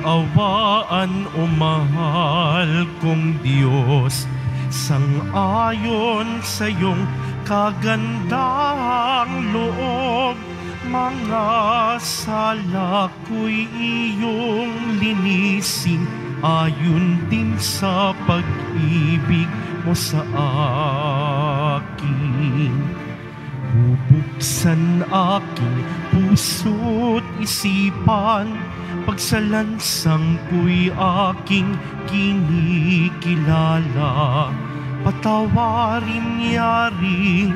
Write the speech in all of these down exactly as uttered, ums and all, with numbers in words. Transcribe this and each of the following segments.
kaawaan, o mahal kong Diyos, sang-ayon sa iyong kagandahang loob, mga sala ko'y iyong linisin, ayon din sa pag-ibig mo sa akin. Bubuksan aking puso't isipan, pagsalansang ko'y aking kinikilala. Patawarin yaring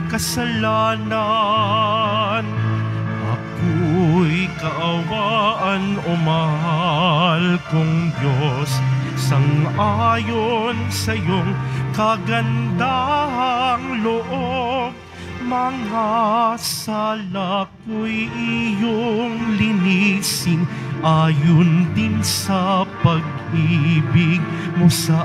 kasalanan, ako'y kaawaan, o mahal kong Diyos, sang-ayon sa iyong kagandahang loob, mga sala ko'y iyong linisin, ayon din sa pag-ibig mo sa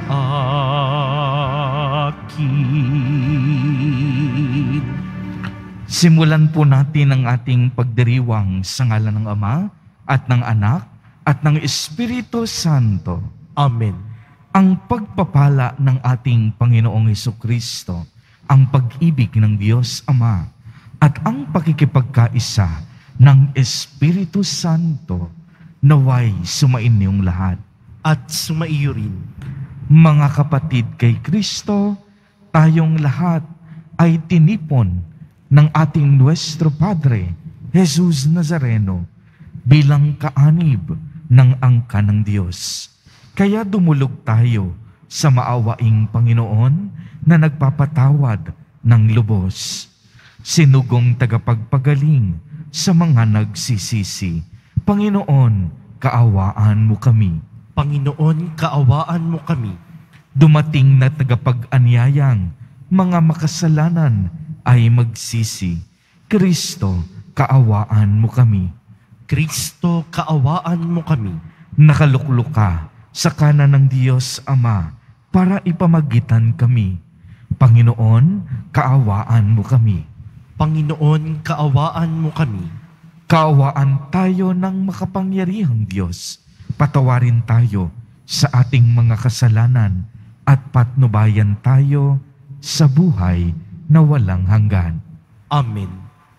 akin. Simulan po natin ang ating pagdiriwang sa ngalan ng Ama at ng Anak at ng Espiritu Santo. Amen. Ang pagpapala ng ating Panginoong Hesukristo, ang pag-ibig ng Diyos Ama, at ang pakikipagkaisa ng Espiritu Santo, naway sumain niyong lahat. At sumaiyo rin. Mga kapatid kay Kristo, tayong lahat ay tinipon ng ating Nuestro Padre, Jesus Nazareno, bilang kaanib ng angka ng Diyos. Kaya dumulog tayo sa maawaing Panginoon na nagpapatawad ng lubos. Sinugong tagapagpagaling sa mga nagsisisi. Panginoon, kaawaan mo kami. Panginoon, kaawaan mo kami. Dumating na tagapag-anyayang mga makasalanan ay magsisi. Kristo, kaawaan mo kami. Kristo, kaawaan mo kami. Nakaluklok ka sa kanan ng Diyos Ama para ipamagitan kami. Panginoon, kaawaan mo kami. Panginoon, kaawaan mo kami. Kaawaan tayo ng makapangyarihang Diyos. Patawarin tayo sa ating mga kasalanan at patnubayan tayo sa buhay na walang hanggan. Amen.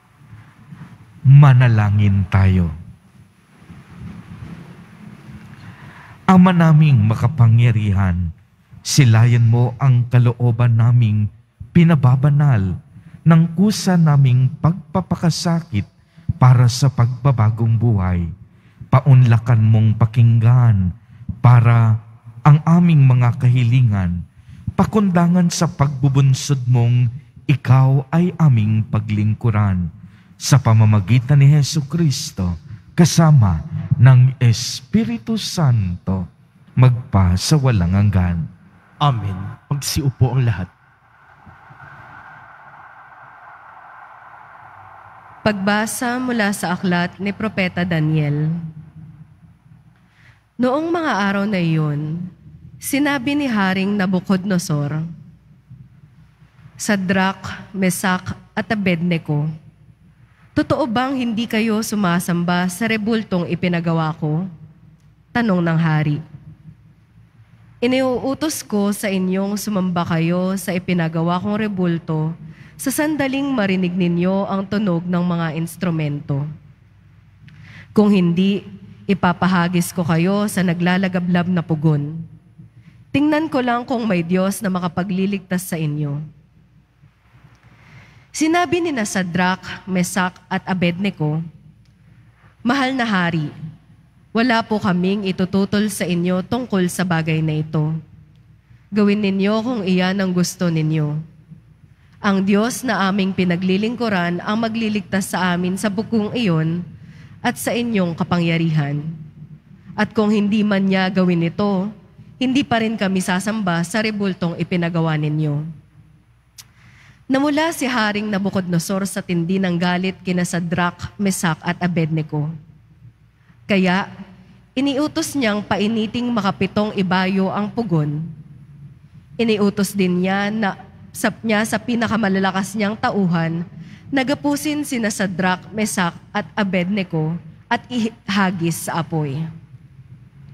Manalangin tayo. Ama naming makapangyarihan, silayan mo ang kalooban naming pinababanal ng kusa naming pagpapakasakit para sa pagbabagong buhay. Paunlakan mong pakinggan para ang aming mga kahilingan, pakundangan sa pagbubunsod mong ikaw ay aming paglingkuran sa pamamagitan ni Hesukristo kasama ng Espiritu Santo magpa sa walang hanggan. Amen. Magsiupo ang lahat. Pagbasa mula sa aklat ni Propeta Daniel. Noong mga araw na iyon, sinabi ni Haring Nabucodonosor, Sadrach, Mesach at Abednego, totoo bang hindi kayo sumasamba sa rebultong ipinagawa ko? Tanong ng hari. Iniuutos ko sa inyong sumamba kayo sa ipinagawa kong rebulto sa sandaling marinig ninyo ang tunog ng mga instrumento. Kung hindi, ipapahagis ko kayo sa naglalagablab na pugon. Tingnan ko lang kung may Diyos na makapagliligtas sa inyo. Sinabi ni na Sadrach, Mesach at Abednego, Mahal na hari, wala po kaming itututol sa inyo tungkol sa bagay na ito. Gawin ninyo kung iyan ang gusto ninyo. Ang Diyos na aming pinaglilingkuran ang magliligtas sa amin sa bukong iyon at sa inyong kapangyarihan. At kung hindi man niya gawin ito, hindi pa rin kami sasamba sa rebultong ipinagawa ninyo. Namula si Haring Nabucodonosor sa tindi ng galit kina Sadrach, Mesach at Abednego. Kaya, iniutos niyang painiting makapitong ibayo ang pugon. Iniutos din niya na sa, niya sa pinakamalalakas niyang tauhan, nagapusin sina Sadrach, Mesach at Abednego at ihagis sa apoy.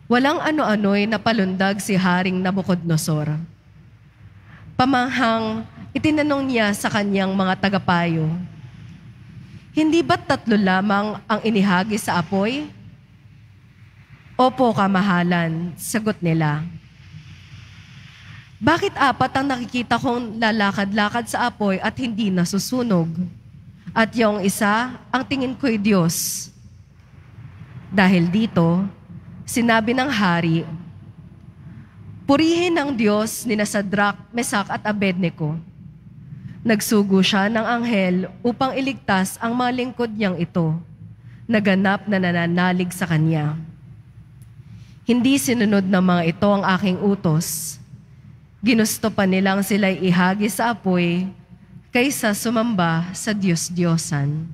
Walang ano-ano'y napalundag si Haring Nabucodonosor. Pamanghang itinanong niya sa kanyang mga tagapayo, "Hindi ba't tatlo lamang ang inihagi sa apoy?" "Opo, kamahalan," sagot nila. "Bakit apat ang nakikita kong lalakad-lakad sa apoy at hindi nasusunog? At yung isa, ang tingin ko'y Diyos." Dahil dito, sinabi ng hari, "Purihin ang Diyos ni Sadrak, Mesak at Abednego." Nagsugo siya ng anghel upang iligtas ang mga lingkod niyang ito, naganap na nananalig sa kanya. Hindi sinunod ng mga ito ang aking utos. Ginusto pa nilang sila'y ihagi sa apoy kaysa sumamba sa Diyos-Diyosan.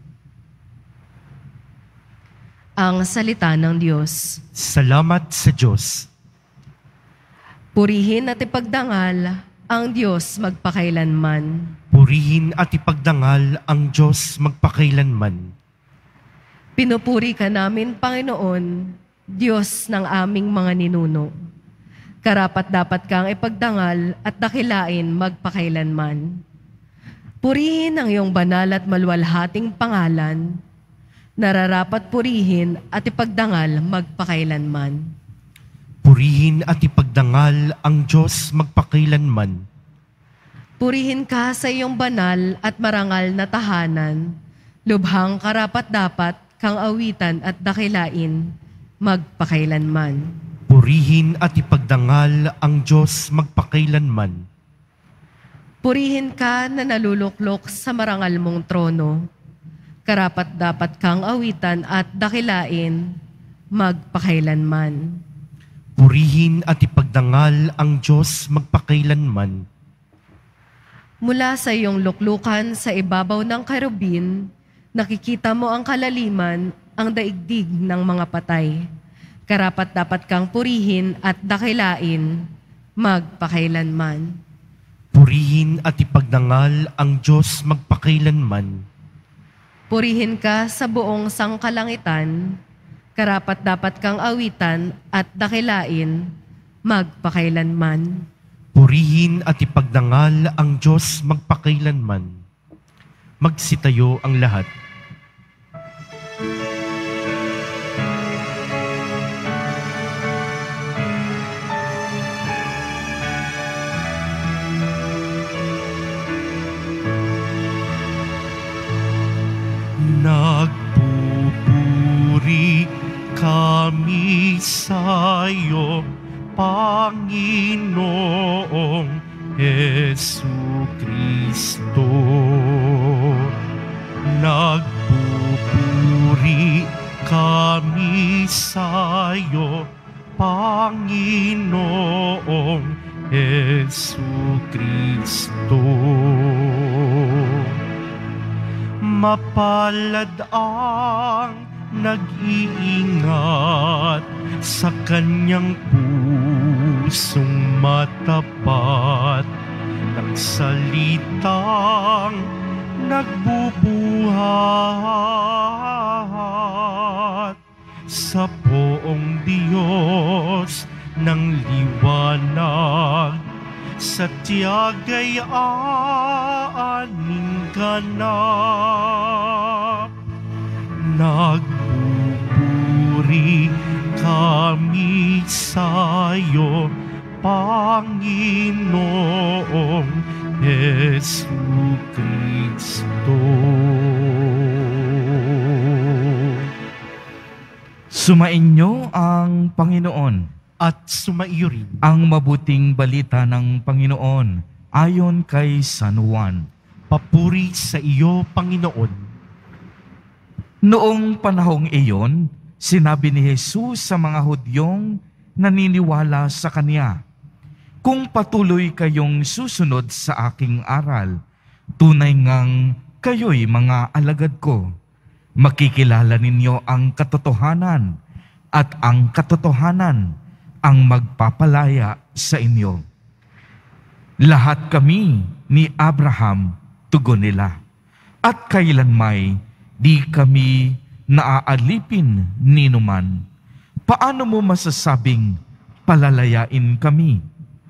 Ang salita ng Diyos. Salamat sa Diyos. Purihin at ipagdangal ang Diyos magpakailanman. Purihin at ipagdangal ang Diyos magpakailanman. Pinupuri ka namin, Panginoon, Diyos ng aming mga ninuno. Karapat-dapat kang ipagdangal at dakilain magpakailanman. Purihin ang iyong banal at maluwalhating pangalan. Nararapat purihin at ipagdangal magpakailanman. Purihin at ipagdangal ang Diyos magpakailanman. Purihin ka sa iyong banal at marangal na tahanan. Lubhang karapat-dapat kang awitan at dakilain magpakailanman. Purihin at ipagdangal ang Diyos magpakailanman. Purihin ka na naluluklok sa marangal mong trono. Karapat-dapat kang awitan at dakilain magpakailanman. Purihin at ipagdangal ang Diyos magpakailanman. Mula sa iyong luklukan sa ibabaw ng kerubin, nakikita mo ang kalaliman, ang daigdig ng mga patay. Karapat-dapat kang purihin at dakilain magpakailanman. Purihin at ipagdangal ang Diyos magpakailanman. Purihin ka sa buong sangkalangitan, karapat-dapat kang awitan at dakilain magpakailanman. Purihin at ipagdangal ang Diyos magpakailanman. Magsitayo ang lahat. Nagpupuri kami sa'yo, Panginoong Jesucristo. Nagpupuri kami sa'yo, Panginoong Jesucristo. Mapalad ang nag-iingat sa kanyang pusong matapat ng salitang nagbubuhat sa poong Diyos ng liwanag, sa tiyagay aaning ganap. Nagpupuri kami sa'yo, Panginoong Jesucristo. Sumainyo ang Panginoon At sumaiyo rin ang mabuting balita ng Panginoon ayon kay San Juan. papuri sa iyo, Panginoon. Noong panahong iyon, sinabi ni Jesus sa mga Hudyong naniniwala sa Kanya, "Kung patuloy kayong susunod sa aking aral, tunay ngang kayo'y mga alagad ko. Makikilala ninyo ang katotohanan, at ang katotohanan ang magpapalaya sa inyo." Lahat kami ni Abraham, tugon nila, at kailanmay di kami naaalipin ninuman. paano mo masasabing palalayain kami?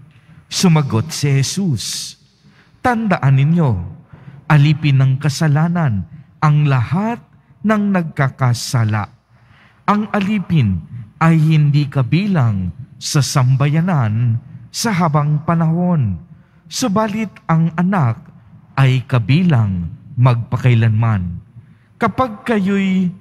Sumagot si Jesus, tandaan ninyo, alipin ng kasalanan ang lahat ng nagkakasala. Ang alipin ay hindi kabilang sa sambayanan sa habang panahon, subalit ang anak ay kabilang magpakailanman. Kapag kayo'y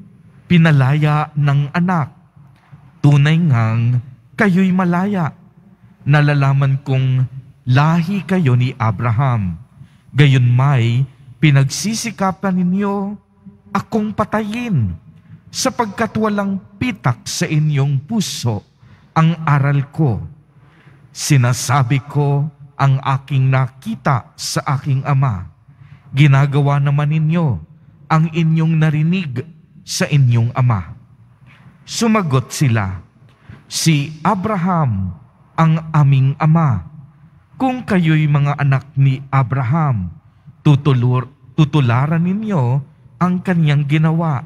pinalaya ng anak, tunay ngang kayo'y malaya. Nalalaman kong lahi kayo ni Abraham. Gayon may pinagsisikapan ninyo akong patayin, sapagkat walang pitak sa inyong puso ang aral ko. Sinasabi ko ang aking nakita sa aking ama. Ginagawa naman ninyo ang inyong narinig sa inyong ama. Sumagot sila, si Abraham ang aming ama. Kung kayo'y mga anak ni Abraham, tutulur, tutularan ninyo ang kanyang ginawa.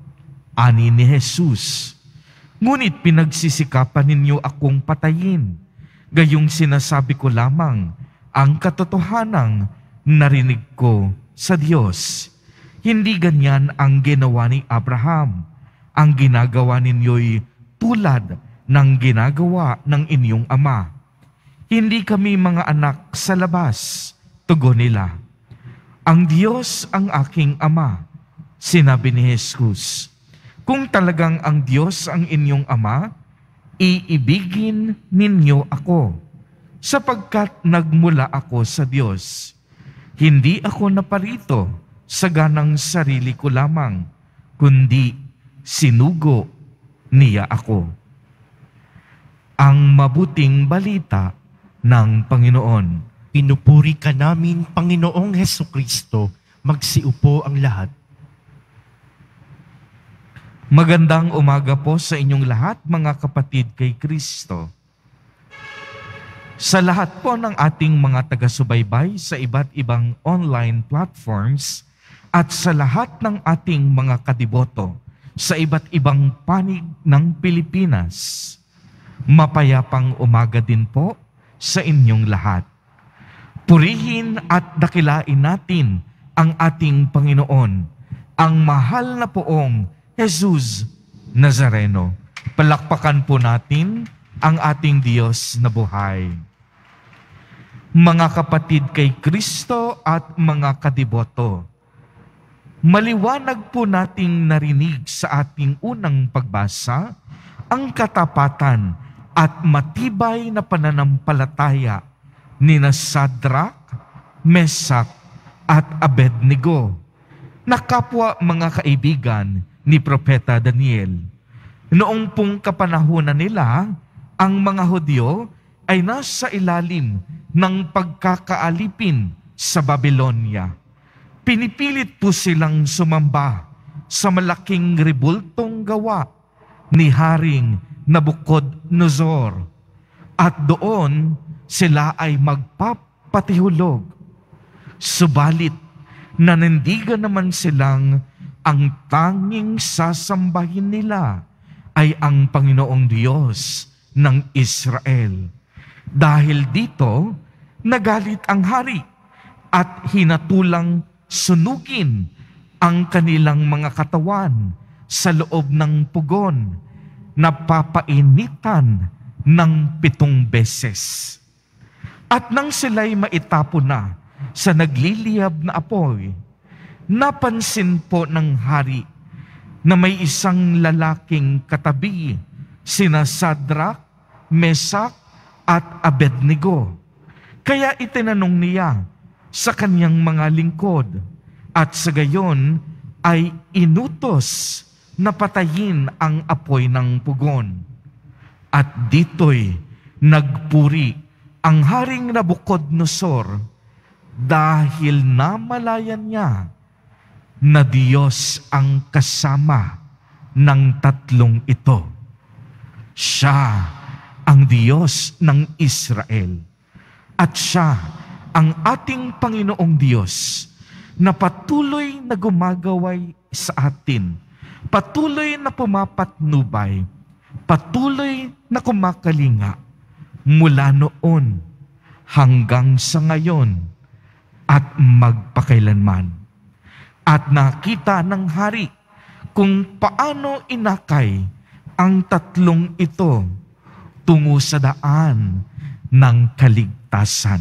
Ani ni Jesus, ngunit pinagsisikapan ninyo akong patayin. Gayong sinasabi ko lamang ang katotohanang narinig ko sa Diyos. Hindi ganyan ang ginawa ni Abraham. Ang ginagawa ninyo'y tulad ng ginagawa ng inyong ama. Hindi kami mga anak sa labas, tugon nila. Ang Diyos ang aking ama, sinabi ni Jesus. Kung talagang ang Diyos ang inyong ama, iibigin ninyo ako, sapagkat nagmula ako sa Diyos. Hindi ako naparito sa ganang sarili ko lamang, kundi sinugo niya ako. Ang mabuting balita ng Panginoon. Pinupuri ka namin, Panginoong Hesukristo. Magsiupo ang lahat. Magandang umaga po sa inyong lahat, mga kapatid kay Kristo. Sa lahat po ng ating mga taga-subaybay sa iba't ibang online platforms at sa lahat ng ating mga kadiboto sa iba't ibang panig ng Pilipinas, mapayapang umaga din po sa inyong lahat. Purihin at dakilain natin ang ating Panginoon, ang mahal na poong Jesus Nazareno. Palakpakan po natin ang ating Diyos na buhay. Mga kapatid kay Kristo at mga kadiboto, maliwanag po nating narinig sa ating unang pagbasa ang katapatan at matibay na pananampalataya ni na Sadrach, Mesach at Abednego, na kapwa mga kaibigan ni Propeta Daniel. Noong pong kapanahunan nila, ang mga Hudyo ay nasa ilalim ng pagkakaalipin sa Babylonia. Pinipilit po silang sumamba sa malaking rebultong gawa ni Haring Nabucodonosor, at doon sila ay magpapatihulog. Subalit, nanindigan naman silang ang tanging sasambahin nila ay ang Panginoong Diyos ng Israel. Dahil dito, nagalit ang hari at hinatulang sunugin ang kanilang mga katawan sa loob ng pugon, napapainitan ng pitong beses. At nang sila'y maitapon na sa nagliliyab na apoy, napansin po ng hari na may isang lalaking katabi, sina Sadrach, Mesach at Abednego. Kaya itinanong niya sa kanyang mga lingkod, at sa gayon ay inutos na patayin ang apoy ng pugon. At dito'y nagpuri ang Haring Nabucodonosor dahil namalayan niya na Diyos ang kasama ng tatlong ito. Siya ang Diyos ng Israel, at siya ang ating Panginoong Diyos na patuloy na gumagaway sa atin, patuloy na pumapatnubay patuloy na kumakalinga mula noon hanggang sa ngayon at magpakailanman. At nakita ng hari kung paano inakay ang tatlong ito tungo sa daan ng kaligtasan.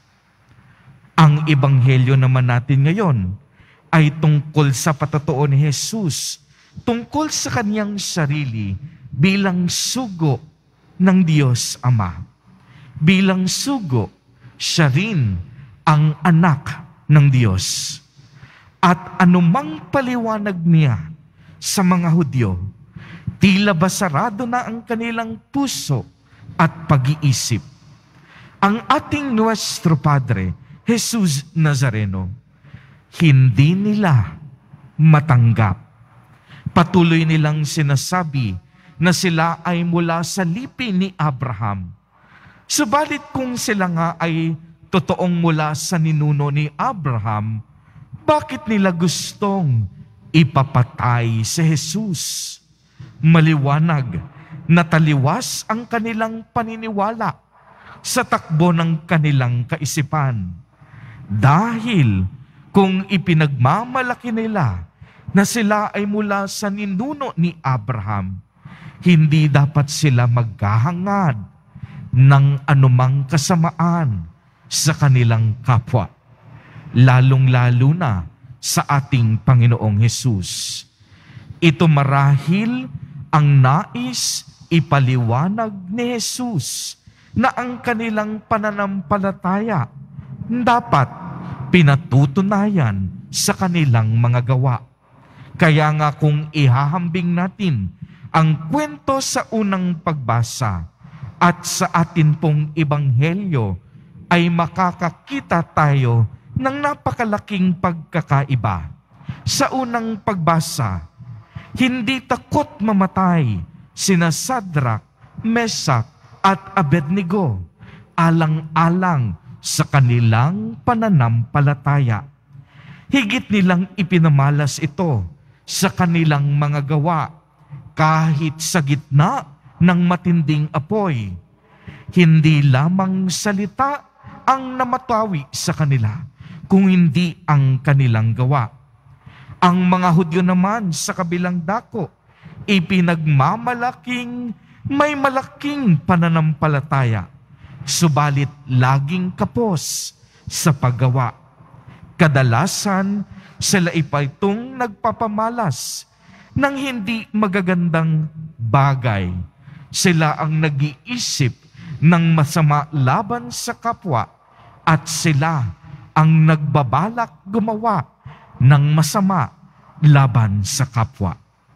Ang ebanghelyo naman natin ngayon ay tungkol sa patotoo ni Jesus, tungkol sa kanyang sarili bilang sugo ng Diyos Ama. Bilang sugo, siya rin ang anak ng Diyos. At anumang paliwanag niya sa mga Hudyo, tila ba sarado na ang kanilang puso at pag-iisip. Ang ating Nuestro Padre, Jesus Nazareno, hindi nila matanggap. Patuloy nilang sinasabi na sila ay mula sa lipi ni Abraham. Subalit kung sila nga ay totoong mula sa ninuno ni Abraham, bakit nila gustong ipapatay si Jesus? Maliwanag na taliwas ang kanilang paniniwala sa takbo ng kanilang kaisipan. Dahil kung ipinagmamalaki nila na sila ay mula sa ninuno ni Abraham, hindi dapat sila maghahangad ng anumang kasamaan sa kanilang kapwa, lalong-lalo na sa ating Panginoong Hesus. Ito marahil ang nais ipaliwanag ni Jesus na ang kanilang pananampalataya dapat pinatutunayan sa kanilang mga gawa. Kaya nga kung ihahambing natin ang kwento sa unang pagbasa at sa atin pong ebanghelyo, ay makakakita tayo ng napakalaking pagkakaiba. Sa unang pagbasa, hindi takot mamatay sina Sadrach, Mesach at Abednego, alang-alang sa kanilang pananampalataya. Higit nilang ipinamalas ito sa kanilang mga gawa, kahit sa gitna ng matinding apoy. Hindi lamang salita ang namatawi sa kanila, kung hindi ang kanilang gawa. Ang mga Hudyo naman sa kabilang dako, ipinagmamalaking may malaking pananampalataya, subalit laging kapos sa paggawa. Kadalasan, sila ipa'y-itong nagpapamalas ng hindi magagandang bagay. Sila ang nag-iisip ng masama laban sa kapwa at sila ang nagbabalak gumawa ng masama laban sa kapwa.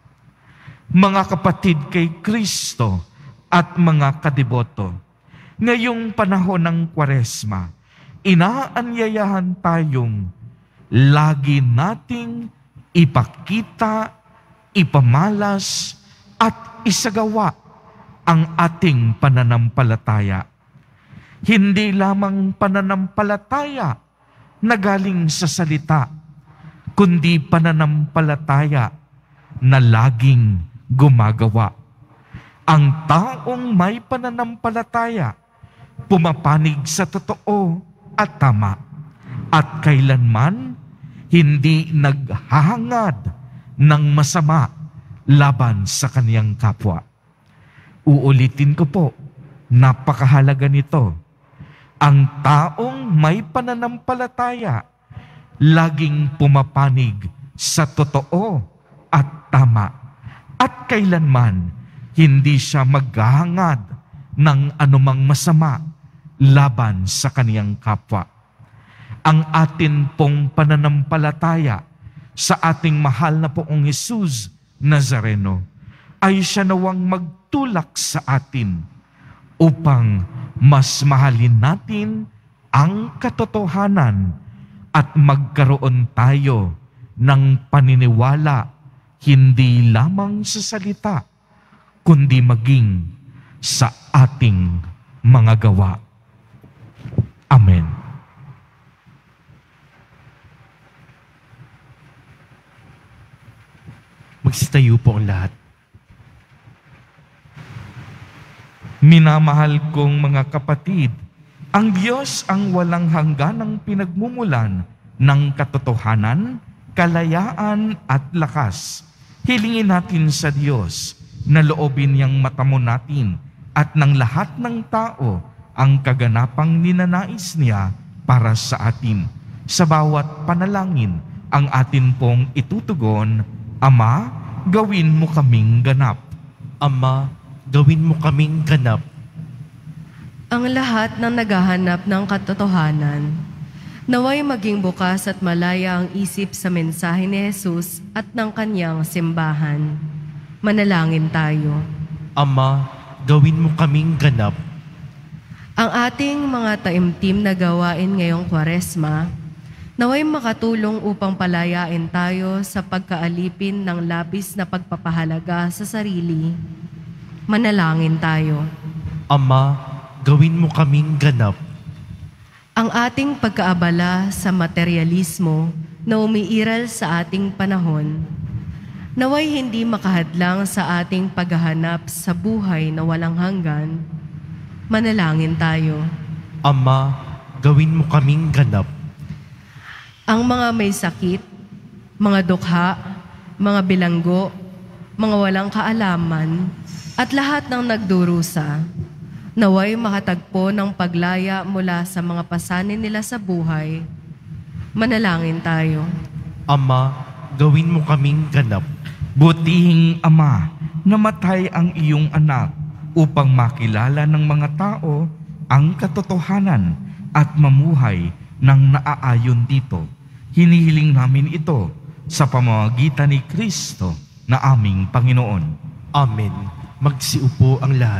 Mga kapatid kay Kristo at mga kadiboto, ngayong panahon ng Kwaresma, inaanyayahan tayong lagi nating ipakita, ipamalas at isagawa ang ating pananampalataya. Hindi lamang pananampalataya na galing sa salita, kundi pananampalataya na laging gumagawa. Ang taong may pananampalataya, pumapanig sa totoo at tama, at kailanman hindi naghahangad ng masama laban sa kaniyang kapwa. Uulitin ko po, napakahalaga nito. Ang taong may pananampalataya, laging pumapanig sa totoo at tama, at kailanman hindi siya maghahangad ng anumang masama laban sa kaniyang kapwa. Ang atin pong pananampalataya sa ating mahal na Poong Jesus Nazareno ay siya nawang magtulak sa atin upang mas mahalin natin ang katotohanan at magkaroon tayo ng paniniwala hindi lamang sa salita, kundi maging sa ating mga gawa. Amen. Magsitayo po ang lahat. Minamahal kong mga kapatid, ang Diyos ang walang hangganang pinagmumulan ng katotohanan, kalayaan at lakas. Hilingin natin sa Diyos na loobin niyang matamo natin at ng lahat ng tao ang kaganapang ninanais niya para sa atin. Sa bawat panalangin ang atin pong itutugon, Ama, gawin mo kaming ganap. Ama, gawin mo kaming ganap. Ang lahat ng naghahanap ng katotohanan, naway maging bukas at malaya ang isip sa mensahe ni Jesus at ng kanyang simbahan. Manalangin tayo. Ama, gawin mo kaming ganap. Ang ating mga taimtim na gawain ngayong Kwaresma, naway makatulong upang palayain tayo sa pagkaalipin ng labis na pagpapahalaga sa sarili. Manalangin tayo. Ama, gawin mo kaming ganap. Ang ating pagkaabala sa materialismo na umiiral sa ating panahon, naway hindi makahadlang sa ating paghahanap sa buhay na walang hanggan. Manalangin tayo. Ama, gawin mo kaming ganap. Ang mga may sakit, mga dukha, mga bilanggo, mga walang kaalaman, at lahat ng nagdurusa, naway makatagpo ng paglaya mula sa mga pasanin nila sa buhay. Manalangin tayo. Ama, gawin mo kaming ganap. Butihing Ama, namatay ang iyong anak upang makilala ng mga tao ang katotohanan at mamuhay ng naaayon dito. Hinihiling namin ito sa pamamagitan ni Kristo na aming Panginoon. Amen. Magsiupo ang lahat.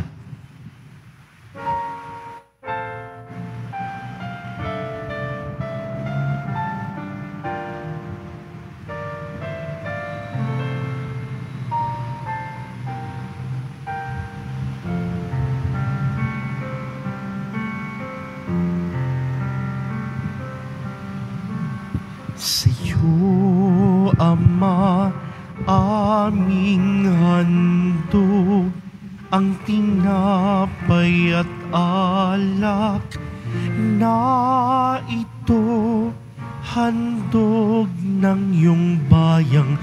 Sa'yo, Ama, aming handog, ang tinapay at alak na ito, handog ng iyong bayang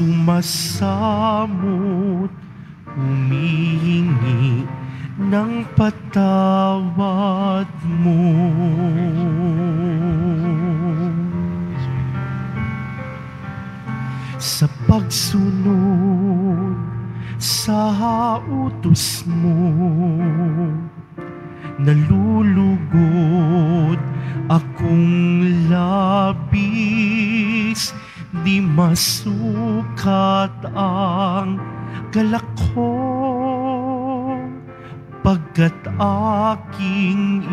sumasamot, humihingi ng patawad mo. Sa pagsunod sa utos mo, nalulugod akong labis, di masukat ang galak ko, pagkat aking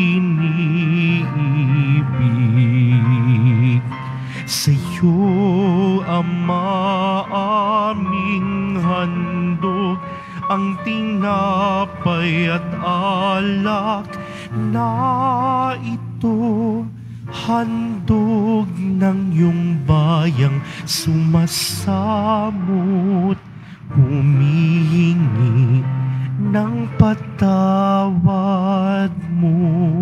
iniibig. Sa'yo, Ama, aming handog, ang tinapay at alak na ito, handog ng iyong bayang sumasamot, humihingi ng patawad mo.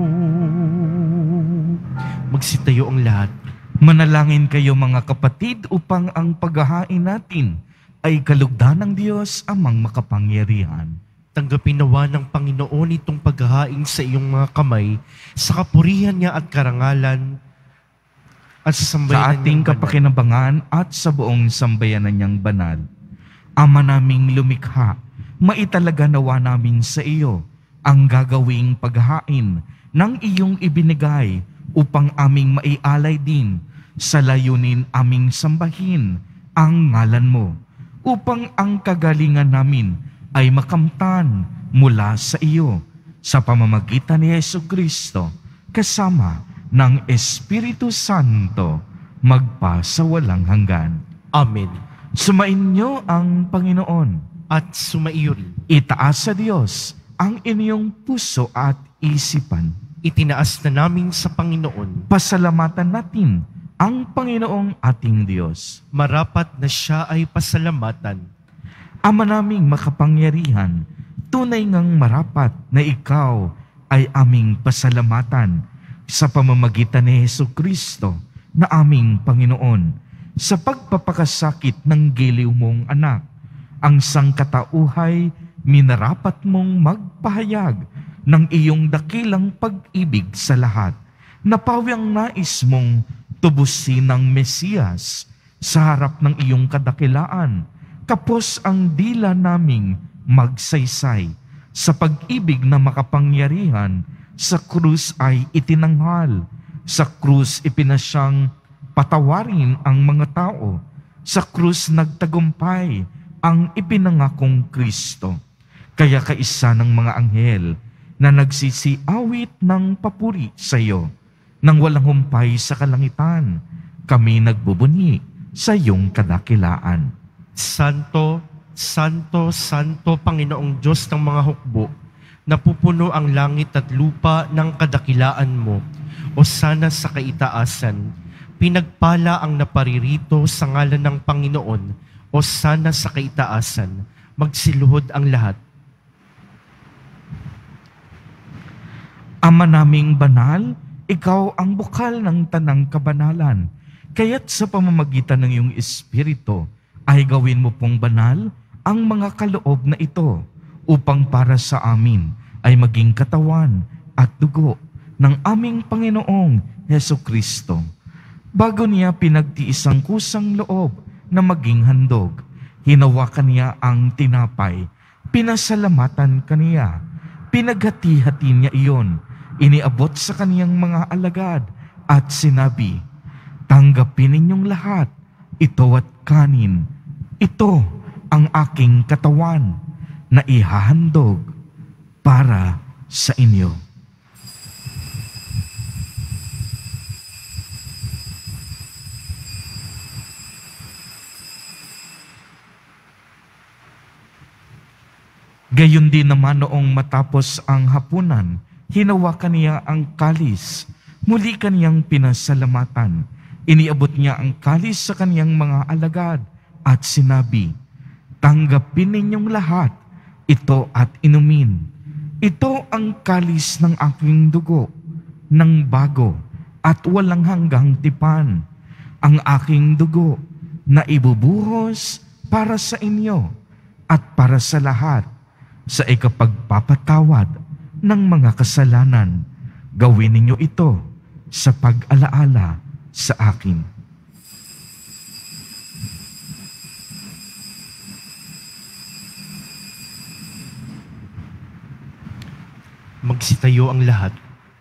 Magsitayo ang lahat. Manalangin kayo mga kapatid upang ang paghahain natin ay kalugdan ng Diyos amang makapangyarihan. Tanggapin nawa ng Panginoon itong paghahain sa iyong mga kamay sa kapurihan niya at karangalan at sa sambayanan Sa ating niyang banal. kapakinabangan at sa buong sambayanan niyang banal. Ama naming lumikha, maitalaga nawa namin sa iyo ang gagawing paghahain ng iyong ibinigay upang aming maialay din sa layunin aming sambahin ang ngalan mo, upang ang kagalingan namin ay makamtan mula sa iyo sa pamamagitan ni Jesucristo kasama ng Espiritu Santo magpa sa walang hanggan. Amen. Sumainyo ang Panginoon. At sumaiyo rin. Itaas sa Diyos ang inyong puso at isipan. Itinaas na namin sa Panginoon. Pasalamatan natin ang Panginoong ating Diyos. Marapat na siya ay pasalamatan. Ama naming makapangyarihan, tunay ngang marapat na ikaw ay aming pasalamatan sa pamamagitan ni Hesu Kristo na aming Panginoon sa pagpapakasakit ng giliw mong anak. Ang sangkatauhay, minarapat mong magpahayag ng iyong dakilang pag-ibig sa lahat. Napawyang nais mong tubusin ng Mesiyas sa harap ng iyong kadakilaan, kapos ang dila naming magsaysay. Sa pag-ibig na makapangyarihan, sa krus ay itinanghal. Sa krus ipinasyang patawarin ang mga tao. Sa krus nagtagumpay ang ipinangakong Kristo. Kaya kaisa ng mga anghel na nagsisiawit ng papuri sa iyo, nang walang humpay sa kalangitan, kami nagbubunyi sa iyong kadakilaan. Santo, Santo, Santo, Panginoong Diyos ng mga hukbo, napupuno ang langit at lupa ng kadakilaan mo, o sana sa kaitaasan. Pinagpala ang naparirito sa ngalan ng Panginoon, o sana sa kaitaasan. Magsiluhod ang lahat. Ama naming banal, ikaw ang bukal ng tanang kabanalan. Kaya't sa pamamagitan ng iyong Espiritu, ay gawin mo pong banal ang mga kaloob na ito, upang para sa amin ay maging katawan at dugo ng aming Panginoong Hesu Kristo. Bago niya pinagtiis ang kusang loob na maging handog, hinawakan niya ang tinapay, pinasalamatan kaniya, pinaghati-hati niya iyon, iniabot sa kaniyang mga alagad at sinabi, "Tanggapin ninyong lahat, ito at kanin, ito ang aking katawan na ihahandog para sa inyo." Gayon din naman noong matapos ang hapunan, hinawakan niya ang kalis, muli kaniyang pinasalamatan. Iniabot niya ang kalis sa kaniyang mga alagad at sinabi, "Tanggapin ninyong lahat, ito at inumin. Ito ang kalis ng aking dugo, ng bago at walang hanggang tipan. Ang aking dugo na ibubuhos para sa inyo at para sa lahat sa ikapagpapatawad ng mga kasalanan. Gawin ninyo ito sa pag-alaala sa akin." Magsitayo ang lahat.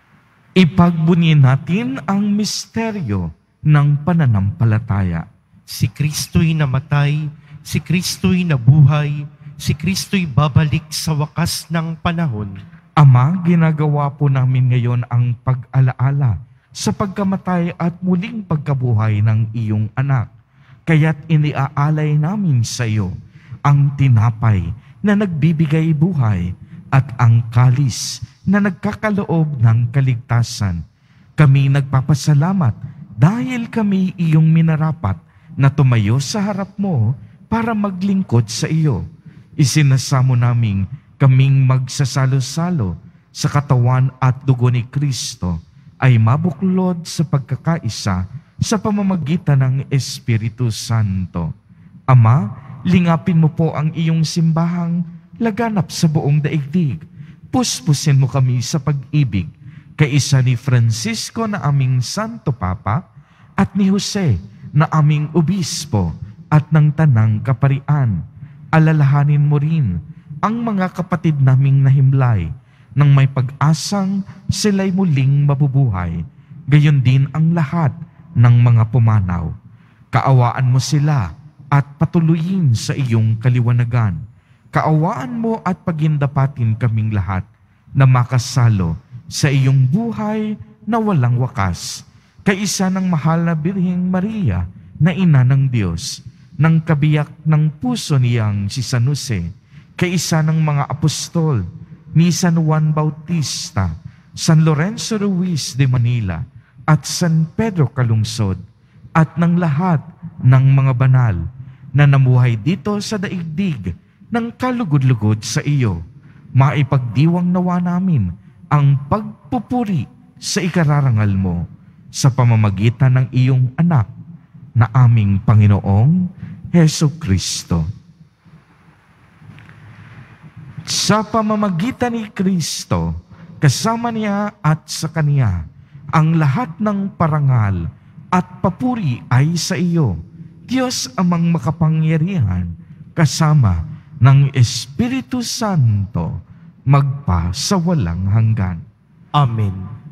Ipagbunyi natin ang misteryo ng pananampalataya. Si Kristo'y namatay, si Kristo'y nabuhay, si Kristo'y babalik sa wakas ng panahon. Ama, ginagawa po namin ngayon ang pag-alaala sa pagkamatay at muling pagkabuhay ng iyong anak. Kaya't iniaalay namin sa iyo ang tinapay na nagbibigay buhay at ang kalis na nagkakaloob ng kaligtasan. Kami nagpapasalamat dahil kami iyong minarapat na tumayo sa harap mo para maglingkod sa iyo. Isinasamo naming kaming magsasalo-salo sa katawan at dugo ni Kristo ay mabuklod sa pagkakaisa sa pamamagitan ng Espiritu Santo. Ama, lingapin mo po ang iyong simbahang laganap sa buong daigdig. Puspusin mo kami sa pag-ibig kaisa ni Francisco na aming Santo Papa at ni Jose na aming Obispo at ng Tanang Kaparian. Alalahanin mo rin ang mga kapatid naming nahimlay nang may pag-asang sila'y muling mabubuhay. Gayon din ang lahat ng mga pumanaw. Kaawaan mo sila at patuloyin sa iyong kaliwanagan. Kaawaan mo at pagindapatin kaming lahat na makasalo sa iyong buhay na walang wakas. Kaisa ng mahal na Birheng Maria na ina ng Diyos, ng kabiyak ng puso niyang si San Jose, kaisa ng mga apostol ni San Juan Bautista, San Lorenzo Ruiz de Manila, at San Pedro Calungsod, at ng lahat ng mga banal na namuhay dito sa daigdig ng kalugod-lugod sa iyo. maipagdiwang nawa namin ang pagpupuri sa ikararangal mo sa pamamagitan ng iyong anak na aming Panginoong Hesu Kristo. Sa pamamagitan ni Kristo, kasama niya at sa Kaniya, ang lahat ng parangal at papuri ay sa iyo, Diyos amang makapangyarihan, kasama ng Espiritu Santo, magpa sa walang hanggan. Amen.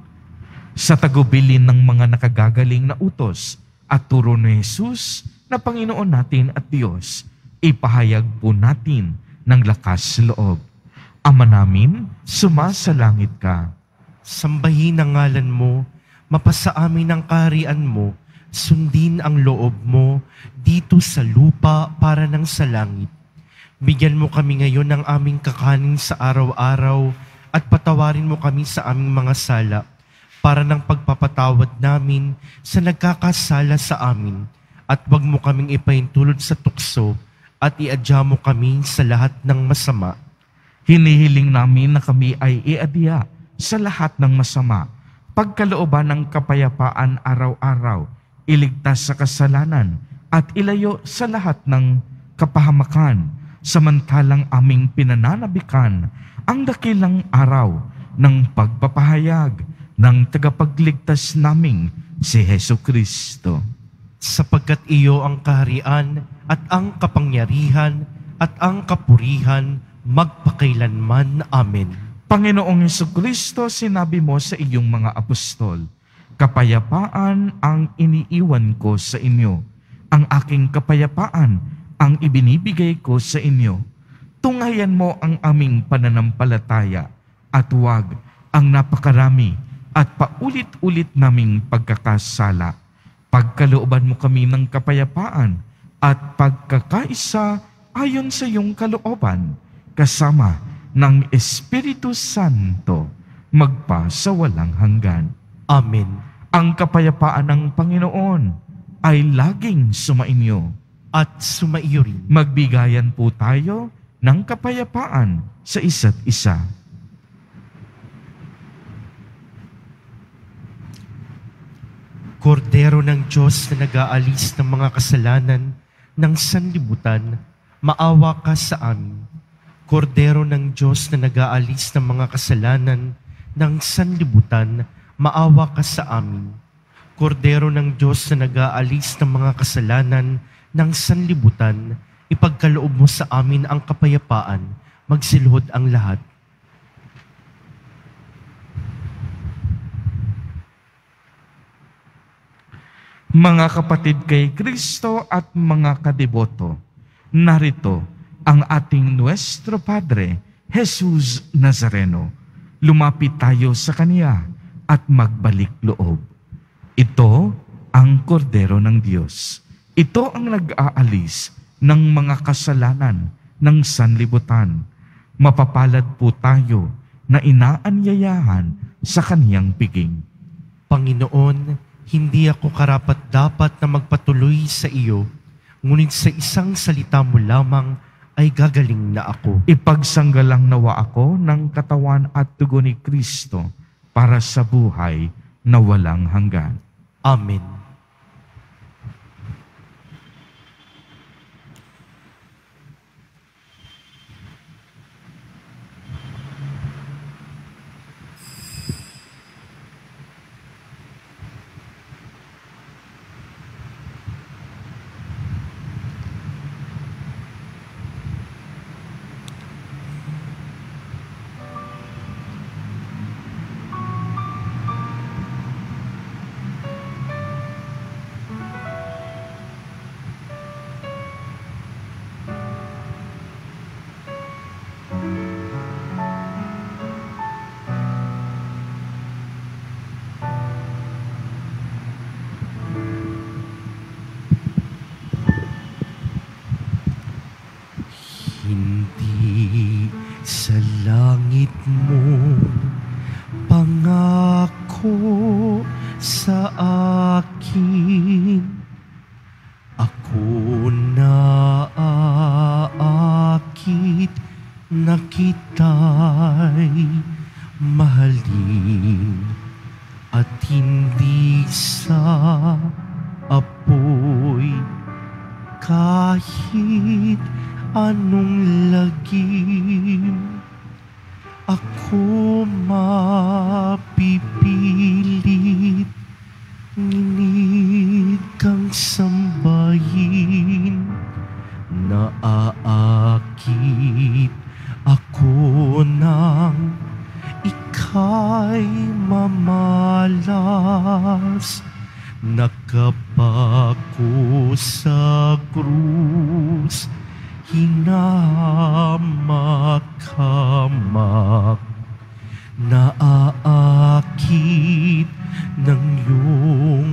Sa tagubilin ng mga nakagagaling na utos at turo ni Jesus na Panginoon natin at Diyos, ipahayag po natin ng lakas loob. Ama namin, sumasalangit ka. Sambahin ang ngalan mo, mapasa amin ang kaharian mo, sundin ang loob mo dito sa lupa para ng sa langit. Bigyan mo kami ngayon ng aming kakanin sa araw-araw at patawarin mo kami sa aming mga sala para ng pagpapatawad namin sa nagkakasala sa amin, at wag mo kaming ipahintulot sa tukso at iadya mo kami sa lahat ng masama. Hinihiling namin na kami ay iadya sa lahat ng masama, pagkalooban ng kapayapaan araw-araw, iligtas sa kasalanan at ilayo sa lahat ng kapahamakan, samantalang aming pinananabikan ang dakilang araw ng pagpapahayag ng tagapagligtas naming si Hesu Kristo. Sapagkat iyo ang kaharian at ang kapangyarihan at ang kapurihan magpakailanman. Amen. Panginoong Jesucristo, sinabi mo sa iyong mga apostol, kapayapaan ang iniiwan ko sa inyo. Ang aking kapayapaan ang ibinibigay ko sa inyo. Tunghayan mo ang aming pananampalataya at huwag ang napakarami at paulit-ulit naming pagkakasala. Pagkalooban mo kami ng kapayapaan at pagkakaisa ayon sa iyong kalooban, kasama ng Espiritu Santo, magpa sa walang hanggan. Amen. Ang kapayapaan ng Panginoon ay laging sumainyo. At sumaiyo rin. Magbigayan po tayo ng kapayapaan sa isa't isa. Kordero ng Diyos na nag-aalis ng mga kasalanan ng sanlibutan, maawa ka sa amin. Kordero ng Diyos na nag-aalis ng mga kasalanan ng sanlibutan, maawa ka sa amin. Kordero ng Diyos na nag-aalis ng mga kasalanan ng sanlibutan, ipagkaloob mo sa amin ang kapayapaan, magsilhod ang lahat. Mga kapatid kay Kristo at mga kadeboto, narito ang ating Nuestro Padre, Jesus Nazareno. Lumapit tayo sa Kaniya at magbalik loob. Ito ang kordero ng Diyos. Ito ang nag-aalis ng mga kasalanan ng sanlibutan. Mapapalad po tayo na inaanyayahan sa Kaniyang piging. Panginoon, hindi ako karapat-dapat na magpatuloy sa iyo, ngunit sa isang salita mo lamang ay gagaling na ako. Ipagsanggalang nawa ako ng katawan at dugo ni Kristo para sa buhay na walang hanggan. Amen. Hindi sa langit mo pangako sa akin, ako na aakit na kita'y mahalin at hindi sa apoy kahit anong lagim ako mapipilit nginig kang sambahin naaakit ako nang ika'y mamalas nakapako sa krus hinahamak-hamak naaakit ng iyong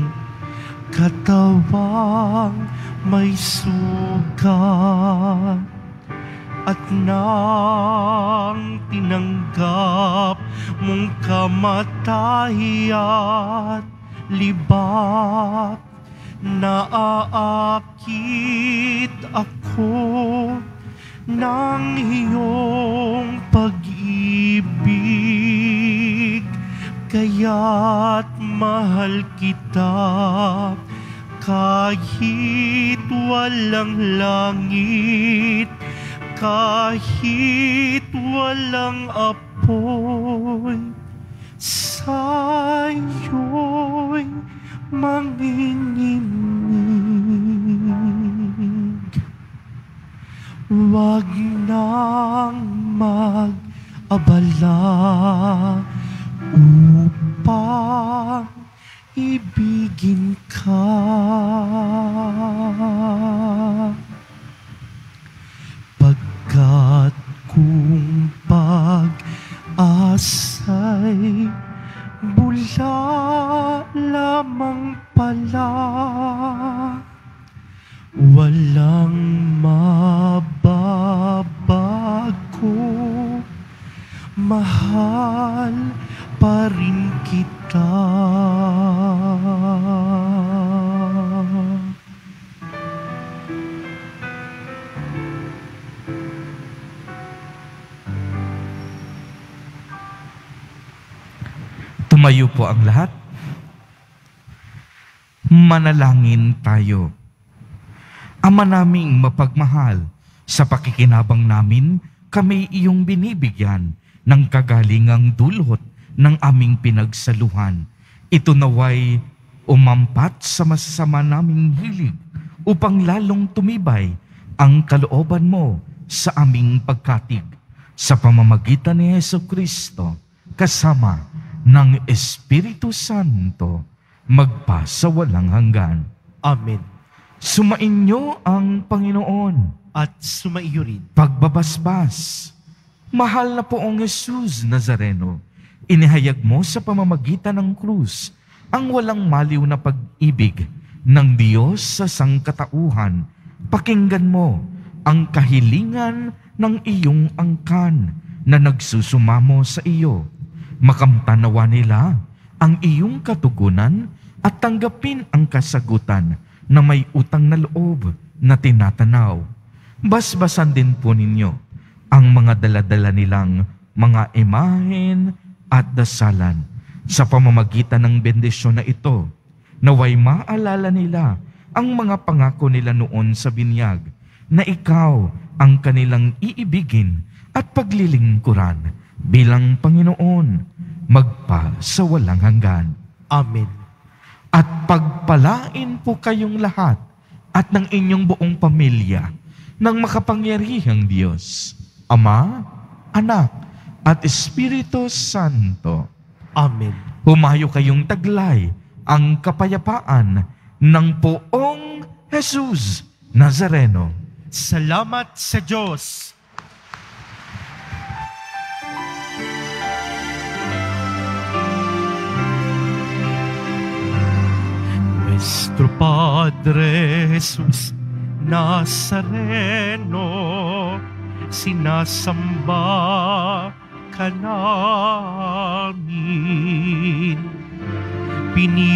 katawang may sugat at nang tinanggap mong kamatayan libak naaakit ako ng iyong pag-ibig kaya't mahal kita kahit walang langit kahit walang apoy sa'yo'y manginginig. Huwag nang mag-abala upang ibigin ka. Pagkat kung pag-asa'y bula lamang pala, walang mababago, mahal pa rin kita. Tumayo po ang lahat. Manalangin tayo. Ama naming mapagmahal, sa pakikinabang namin, kami iyong binibigyan ng kagalingang dulot ng aming pinagsaluhan. Ito naway umampat sa masasama naming hilig upang lalong tumibay ang kalooban mo sa aming pagkatig. Sa pamamagitan ni Jesucristo, kasama ng Espiritu Santo, magpasawalang hanggan. Amen. Sumainyo ang Panginoon. At sumaiyo rin. Pagbabasbas, mahal na poong Jesus Nazareno, inihayag mo sa pamamagitan ng krus ang walang maliw na pag-ibig ng Diyos sa sangkatauhan. Pakinggan mo ang kahilingan ng iyong angkan na nagsusumamo sa iyo. Makamtanawa nila ang iyong katugunan at tanggapin ang kasagutan na may utang na loob na tinatanaw. Basbasan din po ninyo ang mga daladala nilang mga imahen at dasalan. Sa pamamagitan ng bendisyon na ito, naway maalala nila ang mga pangako nila noon sa binyag na ikaw ang kanilang iibigin at paglilingkuran bilang Panginoon magpa sa walang hanggan. Amen. At pagpalain po kayong lahat at ng inyong buong pamilya ng makapangyarihang Diyos, Ama, Anak, at Espiritu Santo. Amen. Humayo kayong taglay ang kapayapaan ng poong Jesus Nazareno. Salamat sa Diyos. Nuestro Padre Jesus Nazareno, sinasamba ka namin,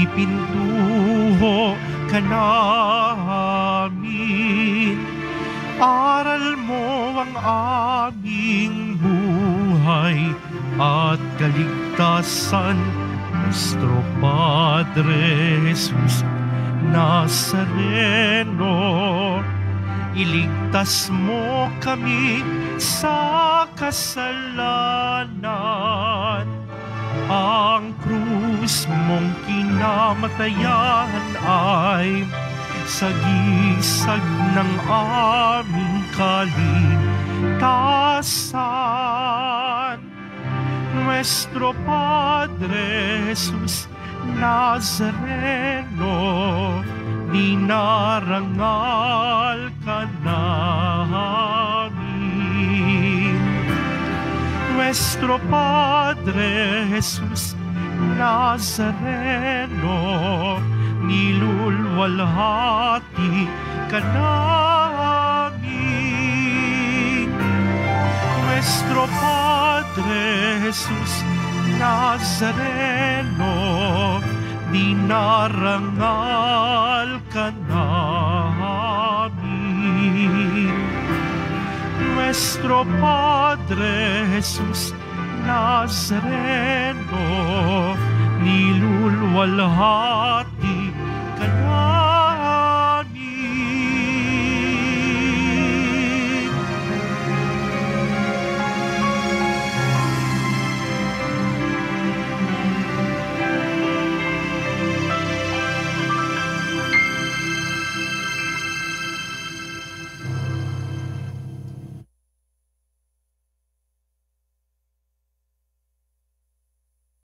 pinipintuho ka namin, Aral mo ang aming buhay at kaligtasan, Nuestro Padre Jesus Nazareno. Iligtas mo kami sa kasalanan. Ang krus mong kinamatayan ay sagisag ng aming kaligtasan. Nuestro Padre Jesus Nazareno, dinarangal ka namin. Nuestro Padre Jesus Nazareno, nilulwalhati ka namin. Nuestro Padre Jesus Nazareno, dinarangal ka namin. Nuestro Padre Jesus Nazareno, nilulwalhati